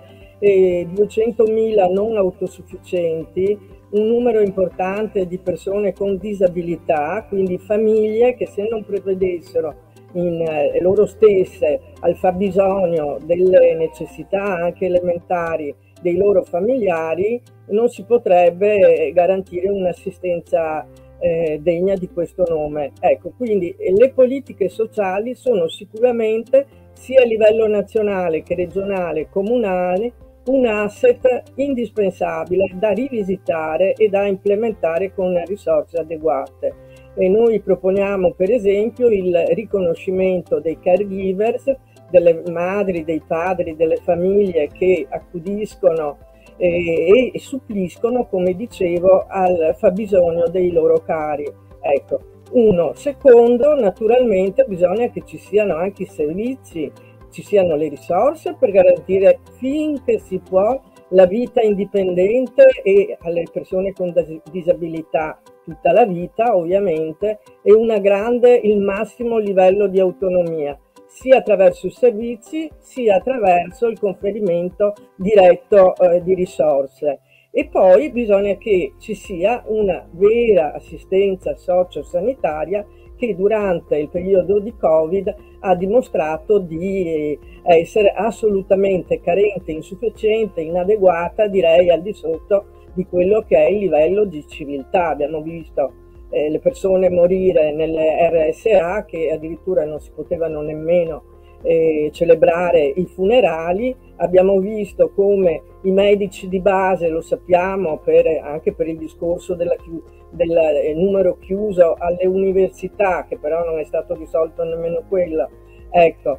e duecentomila non autosufficienti, un numero importante di persone con disabilità, quindi famiglie che se non prevedessero in eh, loro stesse al fabbisogno delle necessità anche elementari dei loro familiari, non si potrebbe garantire un'assistenza eh, degna di questo nome. Ecco, quindi le politiche sociali sono sicuramente, sia a livello nazionale che regionale e comunale, un asset indispensabile da rivisitare e da implementare con risorse adeguate. E noi proponiamo per esempio il riconoscimento dei caregivers, delle madri, dei padri, delle famiglie che accudiscono e, e suppliscono, come dicevo, al fabbisogno dei loro cari. Ecco, uno. Secondo, naturalmente bisogna che ci siano anche i servizi, ci siano le risorse per garantire finché si può la vita indipendente, e alle persone con disabilità tutta la vita ovviamente, e una grande, il massimo livello di autonomia, sia attraverso i servizi sia attraverso il conferimento diretto eh, di risorse. E poi bisogna che ci sia una vera assistenza sociosanitaria che durante il periodo di Covid ha dimostrato di essere assolutamente carente, insufficiente, inadeguata, direi al di sotto di quello che è il livello di civiltà. Abbiamo visto eh, le persone morire nelle R S A, che addirittura non si potevano nemmeno eh, celebrare i funerali. Abbiamo visto come i medici di base, lo sappiamo per, anche per il discorso della chiusura, del numero chiuso alle università, che però non è stato risolto nemmeno quello, ecco,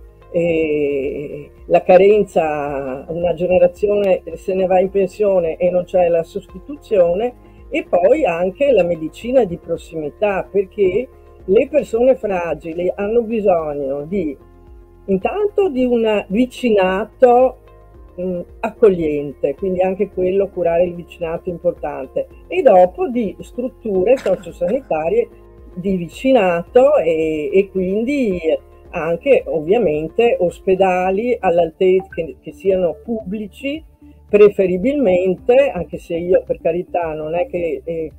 e la carenza, una generazione se ne va in pensione e non c'è la sostituzione. E poi anche la medicina di prossimità, perché le persone fragili hanno bisogno di, intanto, di un vicinato accogliente, quindi anche quello, curare il vicinato, importante, e dopo di strutture sociosanitarie di vicinato, e, e quindi anche ovviamente ospedali all'altezza, che, che siano pubblici preferibilmente, anche se io per carità non è che eh,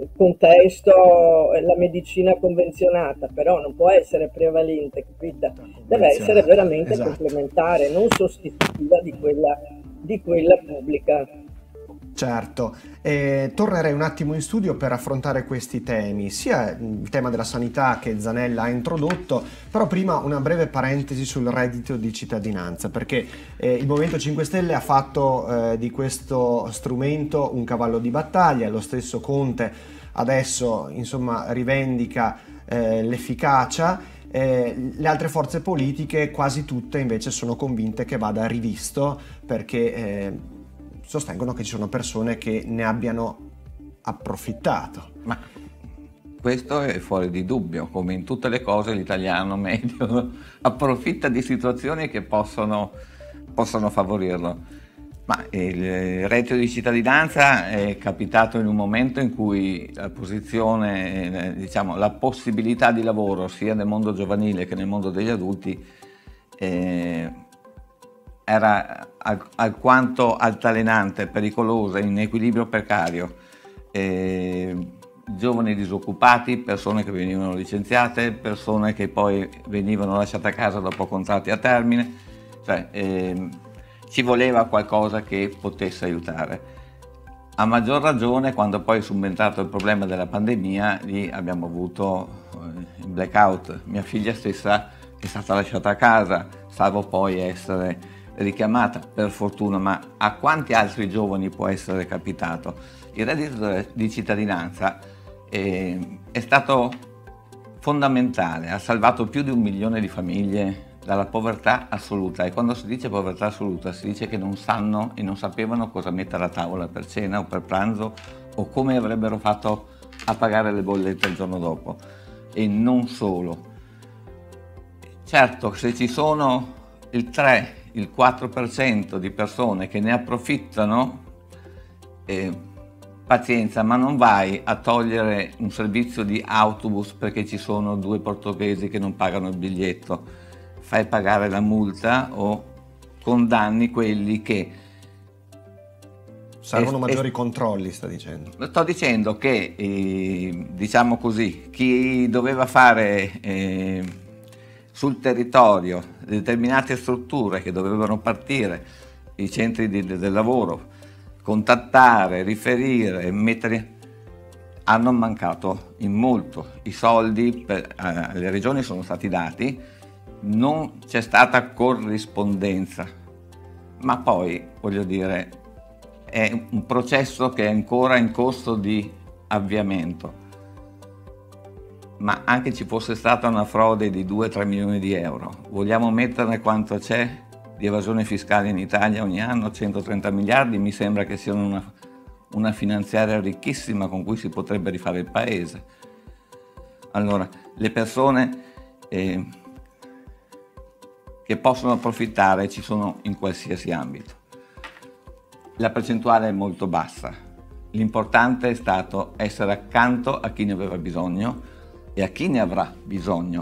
contesto la medicina convenzionata, però non può essere prevalente, capito? Deve essere veramente esatto. complementare, non sostitutiva di quella, di quella pubblica. Certo, eh, tornerei un attimo in studio per affrontare questi temi, sia il tema della sanità che Zanella ha introdotto, però prima una breve parentesi sul reddito di cittadinanza, perché eh, il Movimento cinque Stelle ha fatto eh, di questo strumento un cavallo di battaglia. Lo stesso Conte adesso insomma rivendica eh, l'efficacia. Eh, le altre forze politiche, quasi tutte, invece sono convinte che vada rivisto, perché eh, sostengono che ci sono persone che ne abbiano approfittato. Ma questo è fuori di dubbio, come in tutte le cose l'italiano medio approfitta di situazioni che possono, possono favorirlo. Ma il reddito di cittadinanza è capitato in un momento in cui la posizione, diciamo, la possibilità di lavoro sia nel mondo giovanile che nel mondo degli adulti eh, era al, alquanto altalenante, pericolosa, in equilibrio precario. Eh, giovani disoccupati, persone che venivano licenziate, persone che poi venivano lasciate a casa dopo contratti a termine, cioè eh, ci voleva qualcosa che potesse aiutare. A maggior ragione quando poi è subentrato il problema della pandemia, lì abbiamo avuto eh, il blackout. Mia figlia stessa è stata lasciata a casa, salvo poi essere richiamata, per fortuna, ma a quanti altri giovani può essere capitato? Il reddito di cittadinanza eh, è stato fondamentale, ha salvato più di un milione di famiglie dalla povertà assoluta, e quando si dice povertà assoluta si dice che non sanno e non sapevano cosa mettere a tavola per cena o per pranzo o come avrebbero fatto a pagare le bollette il giorno dopo. E non solo. Certo, se ci sono il tre, il quattro per cento di persone che ne approfittano, eh, pazienza, ma non vai a togliere un servizio di autobus perché ci sono due portoghesi che non pagano il biglietto. Fai pagare la multa o condanni quelli che... Servono es- maggiori es- controlli, sta dicendo. Sto dicendo che, eh, diciamo così, chi doveva fare eh, sul territorio determinate strutture che dovevano partire, i centri di, del lavoro, contattare, riferire, mettere... hanno mancato in molto. I soldi per, alle regioni sono stati dati, non c'è stata corrispondenza, ma poi, voglio dire, è un processo che è ancora in corso di avviamento. Ma anche ci fosse stata una frode di due tre milioni di euro, vogliamo metterne quanto c'è di evasione fiscale in Italia ogni anno? centotrenta miliardi, mi sembra che sia una, una finanziaria ricchissima con cui si potrebbe rifare il paese. Allora, le persone eh, che possono approfittare ci sono in qualsiasi ambito. La percentuale è molto bassa. L'importante è stato essere accanto a chi ne aveva bisogno e a chi ne avrà bisogno.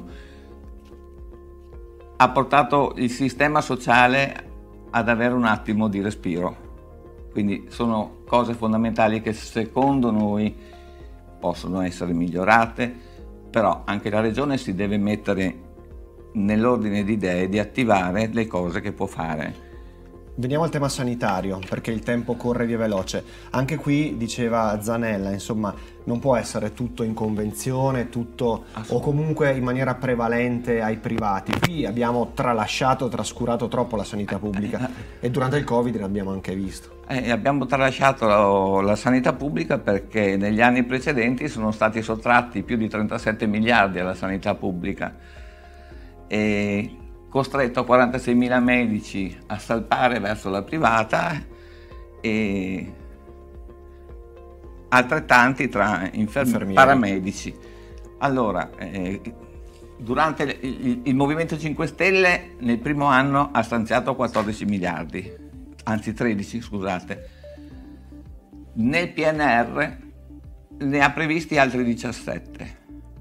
Ha portato il sistema sociale ad avere un attimo di respiro. Quindi sono cose fondamentali che secondo noi possono essere migliorate, però anche la Regione si deve mettere nell'ordine di idee di attivare le cose che può fare. Veniamo al tema sanitario, perché il tempo corre via veloce. Anche qui, diceva Zanella, insomma, non può essere tutto in convenzione, tutto o comunque in maniera prevalente ai privati. Qui abbiamo tralasciato, trascurato troppo la sanità pubblica e durante il Covid l'abbiamo anche visto. Eh, abbiamo tralasciato la, la sanità pubblica perché negli anni precedenti sono stati sottratti più di trentasette miliardi alla sanità pubblica. E costretto quarantaseimila medici a salpare verso la privata e altrettanti tra infermieri, paramedici. Allora, eh, durante il, il, il Movimento cinque Stelle nel primo anno ha stanziato quattordici miliardi, anzi tredici, scusate. Nel P N R ne ha previsti altri diciassette,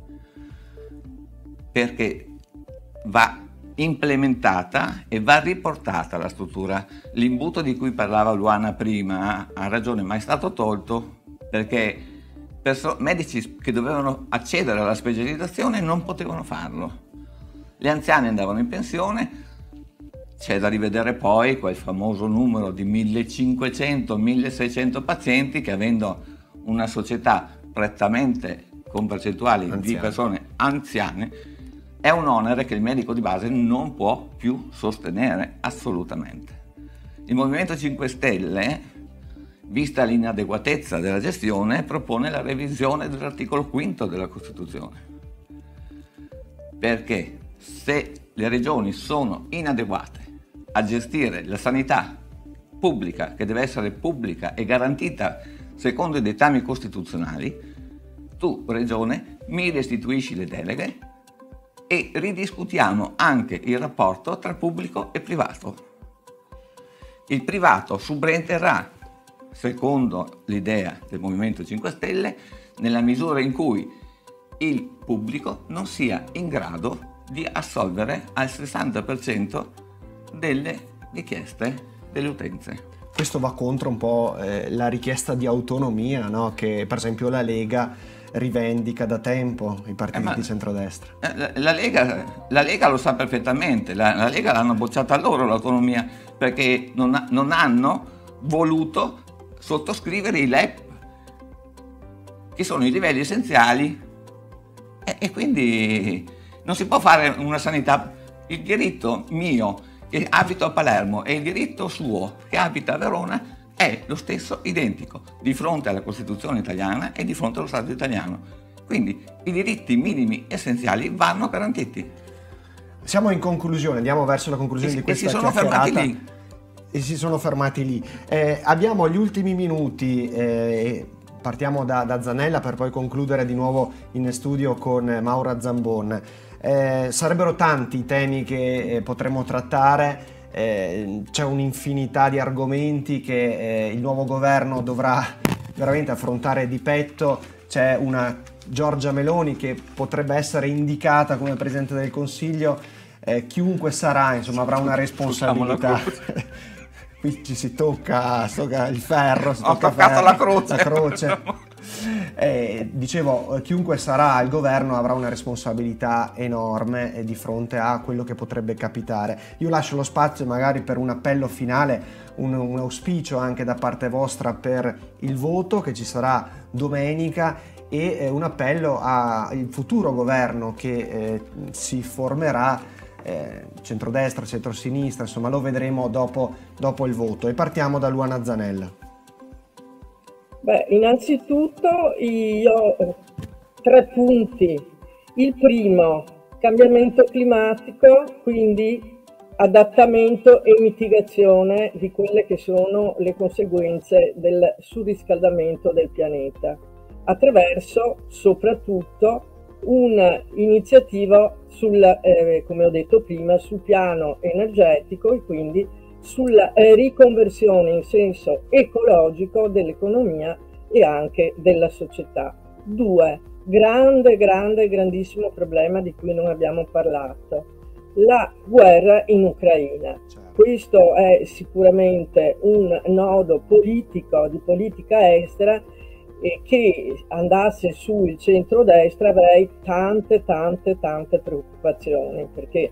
perché va implementata e va riportata la struttura. L'imbuto di cui parlava Luana prima ha ragione, ma è stato tolto perché perso- medici che dovevano accedere alla specializzazione non potevano farlo. Gli anziani andavano in pensione, c'è da rivedere poi quel famoso numero di millecinquecento milleseicento pazienti che, avendo una società prettamente con percentuali Anziani. di persone anziane, è un onere che il medico di base non può più sostenere assolutamente. Il Movimento cinque Stelle, vista l'inadeguatezza della gestione, propone la revisione dell'articolo quinto della Costituzione. Perché se le regioni sono inadeguate a gestire la sanità pubblica, che deve essere pubblica e garantita secondo i dettami costituzionali, tu, regione, mi restituisci le deleghe e ridiscutiamo anche il rapporto tra pubblico e privato. il privato subentrerà, secondo l'idea del Movimento cinque Stelle, nella misura in cui il pubblico non sia in grado di assolvere al sessanta per cento delle richieste delle utenze. Questo va contro un po' eh, la richiesta di autonomia, no? Che per esempio la Lega rivendica da tempo, i partiti eh, ma, di centrodestra. La, la, Lega, la Lega lo sa perfettamente, la, la Lega l'hanno bocciata loro l'autonomia, perché non, ha, non hanno voluto sottoscrivere i L E P, che sono i livelli essenziali, e, e quindi non si può fare una sanità. Il diritto mio che abito a Palermo e il diritto suo che abita a Verona è lo stesso, identico, di fronte alla Costituzione italiana e di fronte allo Stato italiano. Quindi i diritti minimi essenziali vanno garantiti. Siamo in conclusione, andiamo verso la conclusione e, di questa e si sono chiacchierata. fermati lì. E si sono fermati lì. Eh, abbiamo gli ultimi minuti, eh, partiamo da, da Zanella per poi concludere di nuovo in studio con Maura Zambon. Eh, sarebbero tanti i temi che eh, potremmo trattare. Eh, c'è un'infinità di argomenti che eh, il nuovo governo dovrà veramente affrontare di petto. C'è una Giorgia Meloni che potrebbe essere indicata come Presidente del Consiglio, eh, chiunque sarà, insomma, avrà una responsabilità. Qui ci si tocca, tocca il ferro, si ho tocca toccato ferro, la croce, la croce. Eh, dicevo, chiunque sarà al governo avrà una responsabilità enorme di fronte a quello che potrebbe capitare. Io lascio lo spazio magari per un appello finale, un, un auspicio anche da parte vostra per il voto che ci sarà domenica e eh, un appello al futuro governo che eh, si formerà, eh, centrodestra, centrosinistra, insomma lo vedremo dopo, dopo il voto. E partiamo da Luana Zanella. Beh, innanzitutto io ho tre punti. Il primo, cambiamento climatico, quindi adattamento e mitigazione di quelle che sono le conseguenze del surriscaldamento del pianeta, attraverso soprattutto un'iniziativa sul, eh, come ho detto prima, sul piano energetico e quindi sulla riconversione in senso ecologico dell'economia e anche della società. Due, grande, grande, grandissimo problema di cui non abbiamo parlato, la guerra in Ucraina. Questo è sicuramente un nodo politico, di politica estera, e che andasse sul centrodestra avrei tante, tante, tante preoccupazioni, perché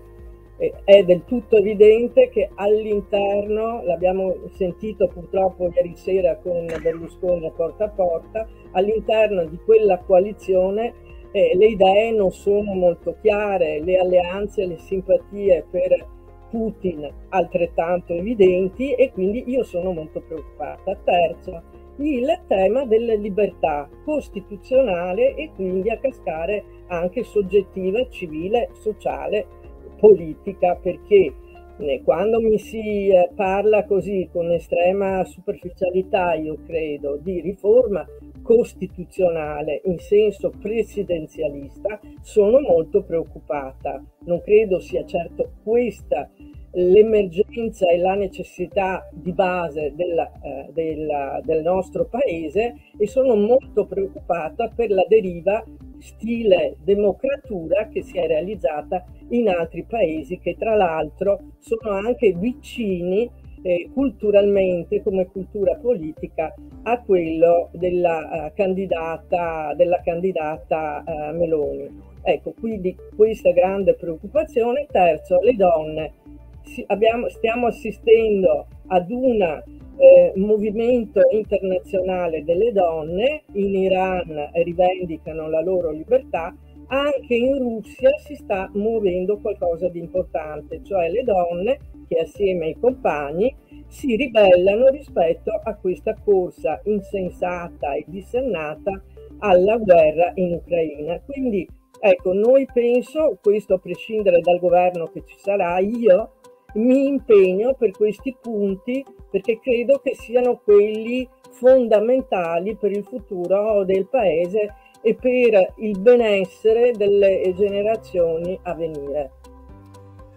è del tutto evidente che all'interno, l'abbiamo sentito purtroppo ieri sera con Berlusconi a porta a porta, all'interno di quella coalizione eh, le idee non sono molto chiare, le alleanze, le simpatie per Putin altrettanto evidenti, e quindi io sono molto preoccupata. Terzo, il tema della libertà costituzionale e quindi a cascare anche soggettiva, civile, sociale, politica, perché quando mi si parla così con estrema superficialità, io credo, di riforma costituzionale in senso presidenzialista, sono molto preoccupata. Non credo sia certo questa l'emergenza e la necessità di base della, eh, della, del nostro paese, e sono molto preoccupata per la deriva stile democratura che si è realizzata in altri paesi, che tra l'altro sono anche vicini eh, culturalmente, come cultura politica, a quello della uh, candidata, della candidata uh, Meloni. Ecco, quindi questa grande preoccupazione. Terzo, le donne. Abbiamo, stiamo assistendo ad un eh, movimento internazionale delle donne. In Iran rivendicano la loro libertà, anche in Russia si sta muovendo qualcosa di importante, cioè le donne che assieme ai compagni si ribellano rispetto a questa corsa insensata e dissennata alla guerra in Ucraina. Quindi ecco, noi penso, questo a prescindere dal governo che ci sarà, io mi impegno per questi punti perché credo che siano quelli fondamentali per il futuro del Paese e per il benessere delle generazioni a venire.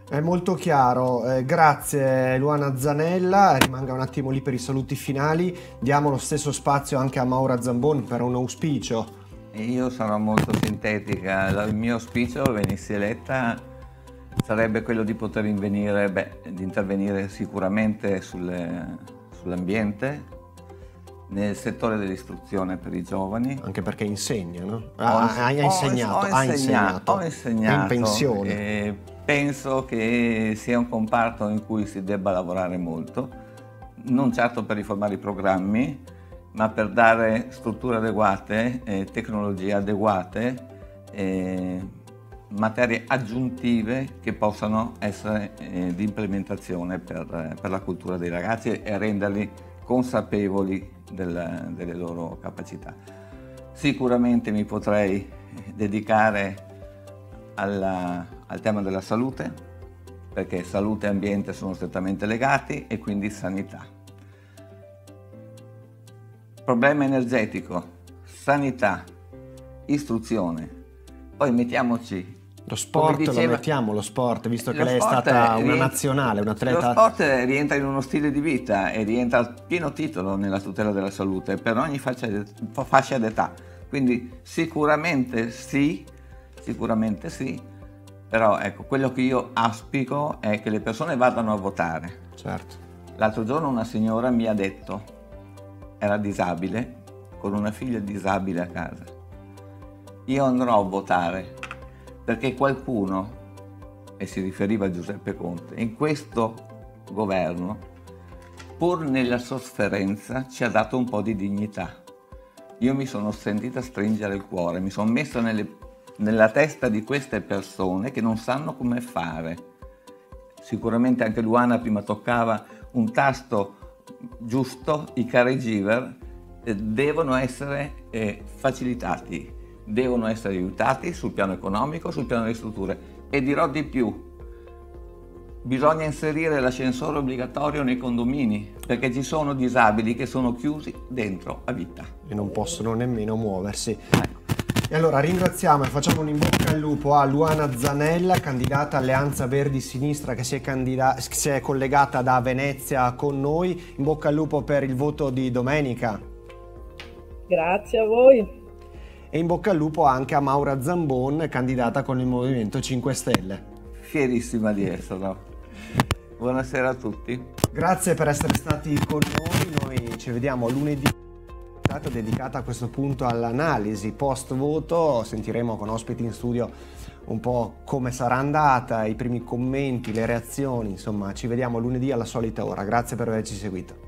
È molto chiaro, eh, grazie Luana Zanella, rimanga un attimo lì per i saluti finali, diamo lo stesso spazio anche a Maura Zambon per un auspicio. E io sarò molto sintetica, il mio auspicio, venissi eletta, sarebbe quello di poter intervenire, beh, di intervenire sicuramente sulle, sull'ambiente, nel settore dell'istruzione per i giovani. Anche perché insegna, no? Ho, Ha, ha insegnato, ho, ha insegnato, insegnato, ho insegnato, è in pensione. E penso che sia un comparto in cui si debba lavorare molto, non certo per riformare i programmi, ma per dare strutture adeguate, eh, tecnologie adeguate, eh, materie aggiuntive che possano essere eh, di implementazione per, per la cultura dei ragazzi e renderli consapevoli del, delle loro capacità. Sicuramente mi potrei dedicare alla, al tema della salute, perché salute e ambiente sono strettamente legati, e quindi sanità. Problema energetico, sanità, istruzione. Poi mettiamoci... Lo sport, diceva, lo mettiamo, lo sport, visto che lo lei è stata rientra, una nazionale, un atleta... Lo sport rientra in uno stile di vita e rientra a pieno titolo nella tutela della salute per ogni fascia, fascia d'età. Quindi sicuramente sì, sicuramente sì, però ecco, quello che io auspico è che le persone vadano a votare. Certo. L'altro giorno una signora mi ha detto, era disabile, con una figlia disabile a casa, io andrò a votare perché qualcuno, e si riferiva a Giuseppe Conte, in questo governo, pur nella sofferenza, ci ha dato un po' di dignità. Io mi sono sentita stringere il cuore, mi sono messa nelle, nella testa di queste persone che non sanno come fare. Sicuramente anche Luana prima toccava un tasto giusto, i caregiver eh, devono essere eh, facilitati, devono essere aiutati sul piano economico, sul piano delle strutture. E dirò di più, bisogna inserire l'ascensore obbligatorio nei condomini, perché ci sono disabili che sono chiusi dentro a vita. E non possono nemmeno muoversi. E allora ringraziamo e facciamo un in bocca al lupo a Luana Zanella, candidata Alleanza Verdi Sinistra, che si è, candida- si è collegata da Venezia con noi. In bocca al lupo per il voto di domenica. Grazie a voi. E in bocca al lupo anche a Maura Zambon, candidata con il Movimento cinque Stelle. Fierissima di esserlo. Buonasera a tutti. Grazie per essere stati con noi, noi ci vediamo lunedì, dedicata a questo punto all'analisi post voto, sentiremo con ospiti in studio un po' come sarà andata, i primi commenti, le reazioni, insomma ci vediamo lunedì alla solita ora, grazie per averci seguito.